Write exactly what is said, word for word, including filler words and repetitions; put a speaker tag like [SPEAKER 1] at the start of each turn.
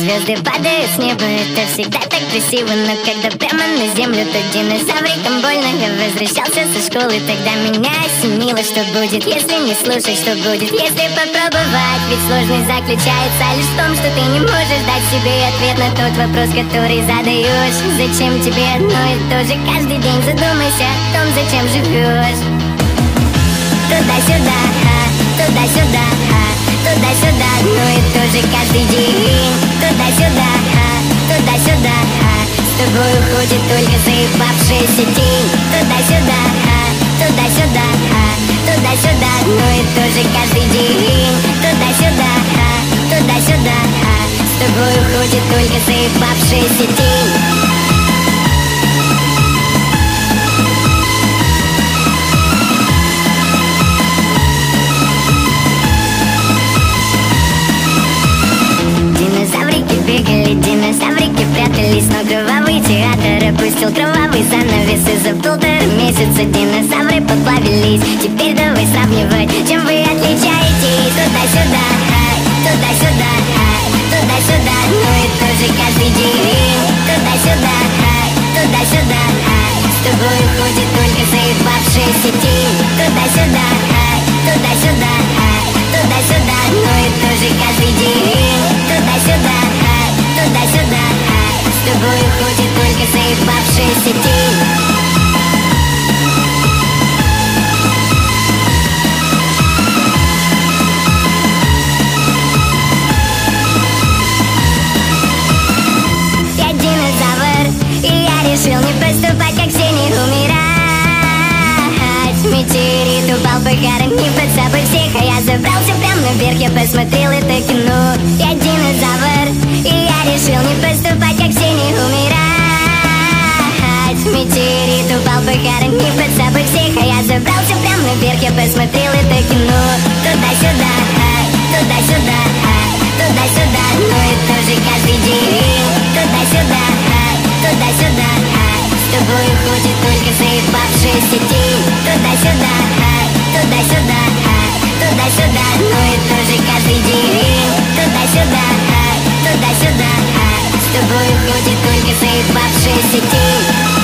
[SPEAKER 1] Звезды падают с неба, это всегда так красиво. Но когда прямо на землю, то динозаврикам больно. Я возвращался со школы, тогда меня осенило. Что будет, если не слушать, что будет, если попробовать? Ведь сложность заключается лишь в том, что ты не можешь дать себе ответ на тот вопрос, который задаешь. Зачем тебе одно и то же каждый день? Задумайся о том, зачем живешь. Туда-сюда, туда-сюда, туда-сюда, одно и то же каждый день. Туда-сюда, туда-сюда, с тобой уходит только заебавшаяся тень. Туда-сюда, туда-сюда, туда-сюда, одно и то же каждый день. Туда-сюда, туда-сюда, с тобой уходит только заебавшаяся тень. Бегали динозаврики, прятались, но кровавый театр опустил кровавый занавес. И за полтора месяца динозавры поплавились. Теперь давай сравнивать, чем вы отличаетесь. Туда-сюда, туда-сюда, туда-сюда, одно и то же каждый день. Туда-сюда, туда-сюда, с тобой уходит только заебавшаяся тень. Туда-сюда, туда-сюда, туда-сюда, одно и то же каждый день. Туда-сюда, туда-сюда, с тобой уходит только заебавшаяся тень. Я динозавр, и я решил не поступать, как все, не умирать. Метеорит упал, похоронив под собой всех, а я забрался прямо наверх, я посмотрел это кино. Я динозавр, и я решил не поступать, как все, не умирать. Метеорит упал, похоронив под собой всех, а я забрался прямо наверх, я посмотрел это кино. Туда-сюда, туда-сюда, туда-сюда, одно и то же каждый день. Туда-сюда, туда-сюда, с тобой уходит только заебавшаяся тень. Туда-сюда, туда-сюда, туда-сюда, одно и то же каждый день. Туда-сюда, туда-сюда, с тобой уходит только заебавшаяся тень.